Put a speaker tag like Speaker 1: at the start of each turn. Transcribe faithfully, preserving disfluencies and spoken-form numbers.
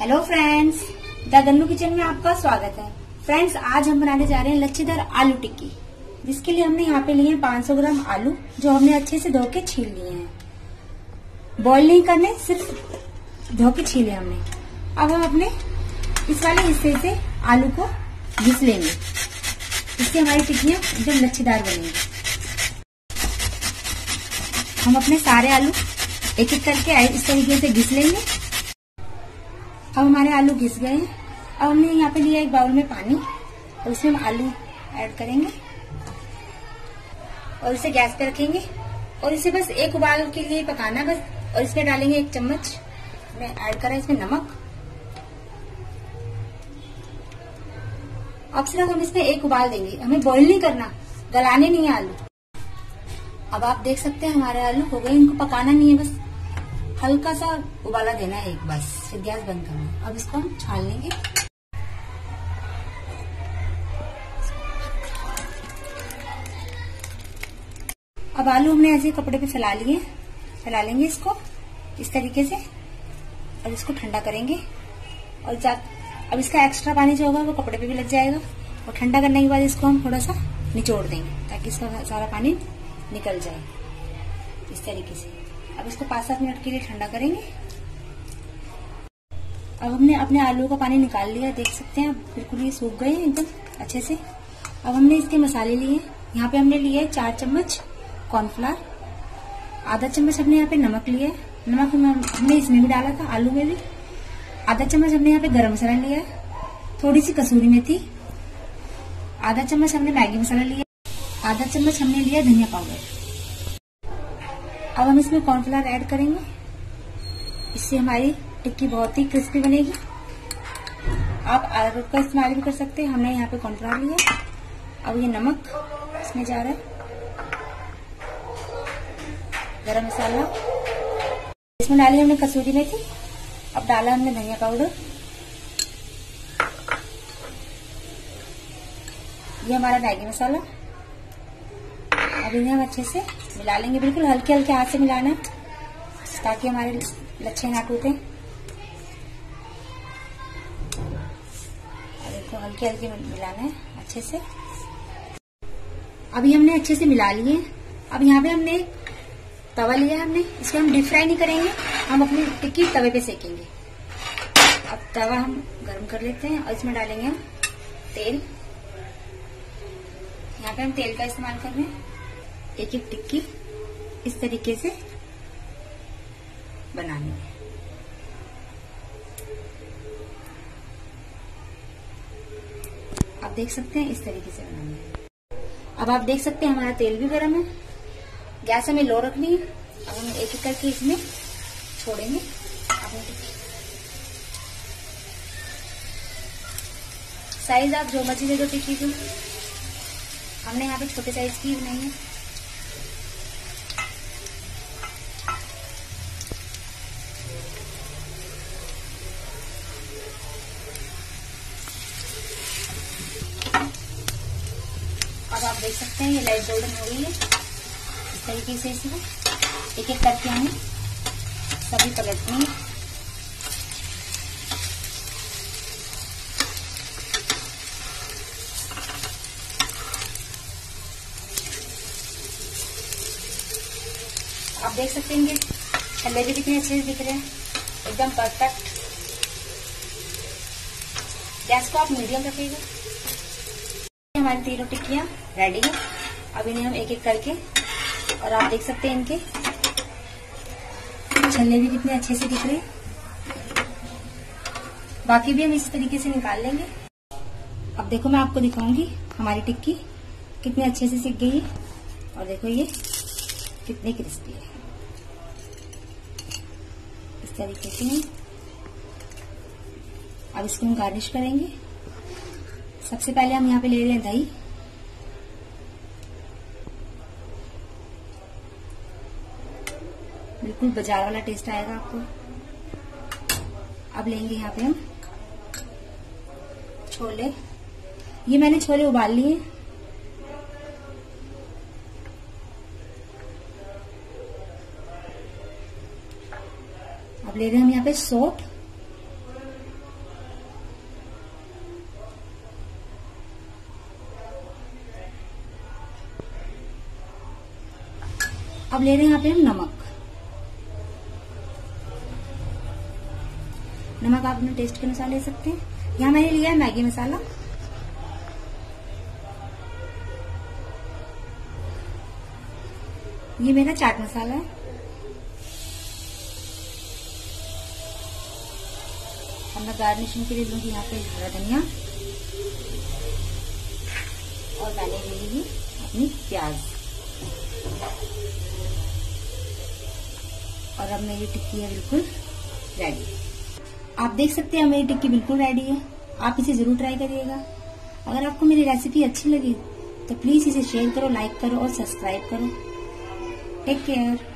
Speaker 1: Hello friends, the Gannu kitchen में आपका स्वागत है। फ्रेंड्स, आज हम बनाने जा रहे हैं लच्छेदार आलू टिक्की, जिसके लिए हमने यहाँ पे लिए हैं पाँच सौ ग्राम आलू, जो हमने अच्छे से धो के छील लिए हैं। बॉईल नहीं करने, सिर्फ धो के छीले हमने। अब हम अपने इस वाले हिस्से से आलू को घिस लेंगे, इससे हमारी टिक्कियां एकदम लच्छेदार बनेंगी। हम अपने सारे आलू एक एक करके इस तरीके से घिस लेंगे। अब हमारे आलू घिस गए हैं। अब हमने यहाँ पे लिया एक बाउल में पानी, और उसमें हम आलू ऐड करेंगे और इसे गैस पे रखेंगे और इसे बस एक उबाल के लिए पकाना बस। और इसमें डालेंगे एक चम्मच, मैं ऐड करा इसमें नमक। अब सिर्फ हम इसमें एक उबाल देंगे, हमें बॉईल नहीं करना, गलाने नहीं है आलू। अब आप देख सकते हैं हमारे आलू हो गए, इनको पकाना नहीं है, बस हल्का सा उबाला देना है एक, बस फिर गैस बंद करना। अब इसको हम छान लेंगे। अब आलू हमने ऐसे कपड़े पे फैला लिए, फैला लेंगे इसको इस तरीके से और इसको ठंडा करेंगे। और अब इसका एक्स्ट्रा पानी जो होगा वो कपड़े पे भी लग जाएगा। और ठंडा करने के बाद इसको हम थोड़ा सा निचोड़ देंगे ताकि इसका सारा पानी निकल जाए इस तरीके से। अब इसको पाँच सात मिनट के लिए ठंडा करेंगे। अब हमने अपने आलू का पानी निकाल लिया, देख सकते हैं बिल्कुल ये सूख गए हैं एकदम अच्छे से। अब हमने इसके मसाले लिए, यहाँ पे हमने लिए चार चम्मच कॉर्नफ्लावर, आधा चम्मच हमने यहाँ पे नमक लिया है, नमक हमने इसमें भी डाला था आलू में भी। आधा चम्मच हमने यहाँ पे गरम मसाला लिया है, थोड़ी सी कसूरी मेथी, आधा चम्मच हमने मैगी मसाला लिया, आधा चम्मच हमने लिया धनिया पाउडर। अब हम इसमें कॉर्नफ्लावर ऐड करेंगे, इससे हमारी टिक्की बहुत ही क्रिस्पी बनेगी। आप अरारोट का इस्तेमाल भी कर सकते हैं, हमने यहाँ पे कॉर्नफ्लावर लिया। अब ये नमक इसमें जा रहा है, गरम मसाला इसमें डाली हमने कसूरी मेथी। अब डाला हमने धनिया पाउडर, ये हमारा मैगी मसाला। अब इन्हें हम अच्छे से मिला लेंगे, बिल्कुल हल्के हल्के हाथ से मिलाना है ताकि हमारे लच्छे ना टूटे। देखो हल्के हल्के मिलाना है अच्छे से। अभी हमने अच्छे से मिला लिए। अब यहाँ पे हमने तवा लिया है हमने, इसको हम डीप फ्राई नहीं करेंगे, हम अपनी टिक्की तवे पे सेकेंगे। अब तवा हम गर्म कर लेते हैं और इसमें डालेंगे हम तेल। यहाँ पे हम तेल का इस्तेमाल कर रहे हैं। एक एक टिक्की इस तरीके से बनानी है। आप देख सकते हैं इस तरीके से बनानी है। अब आप देख सकते हैं हमारा तेल भी गर्म है, गैस हमें लो रखनी है। अब हम एक एक करके इसमें छोड़ेंगे अपनी टिक्की। साइज आप जो मर्जी दे दो टिक्की को, हमने यहाँ पे छोटे साइज की बनाई है। अब आप देख सकते हैं ये लाइट गोल्डन हो गई है। इस तरीके से इसमें एक एक करके हमें सभी पलटनी है। आप देख सकते हैं छल्ले भी कितने अच्छे से दिख रहे हैं, एकदम परफेक्ट। गैस को आप मीडियम रखिएगा। हमारी तीनों टिक्कियां रेडी है। अब इन्हें हम एक एक करके, और आप देख सकते हैं इनके छल्ले भी कितने अच्छे से दिख रहे हैं। बाकी भी हम इस तरीके से निकाल लेंगे। अब देखो मैं आपको दिखाऊंगी हमारी टिक्की कितने अच्छे से सिक गई है, और देखो ये कितनी क्रिस्पी है। इस तरीके से हम अब इसको हम गार्निश करेंगे। सबसे पहले हम यहाँ पे ले रहे हैं दही। बिल्कुल बाजार वाला टेस्ट आएगा आपको। अब लेंगे यहाँ पे हम छोले। ये मैंने छोले उबाल लिए। अब ले रहे हैं हम यहाँ पे सौंठ, अब ले रहे हैं यहाँ पे हम नमक। नमक आप अपने टेस्ट के अनुसार ले सकते हैं। यहाँ मैंने लिया है मैगी मसाला, ये मेरा चाट मसाला है, अब मैं गार्निशिंग के लिए लूंगी यहाँ पे हरा धनिया, और मैंने ले ली अपनी प्याज। और अब मेरी टिक्की है बिल्कुल रेडी। आप देख सकते हैं मेरी टिक्की बिल्कुल रेडी है। आप इसे जरूर ट्राई करिएगा। अगर आपको मेरी रेसिपी अच्छी लगी तो प्लीज इसे शेयर करो, लाइक करो और सब्सक्राइब करो। Take care.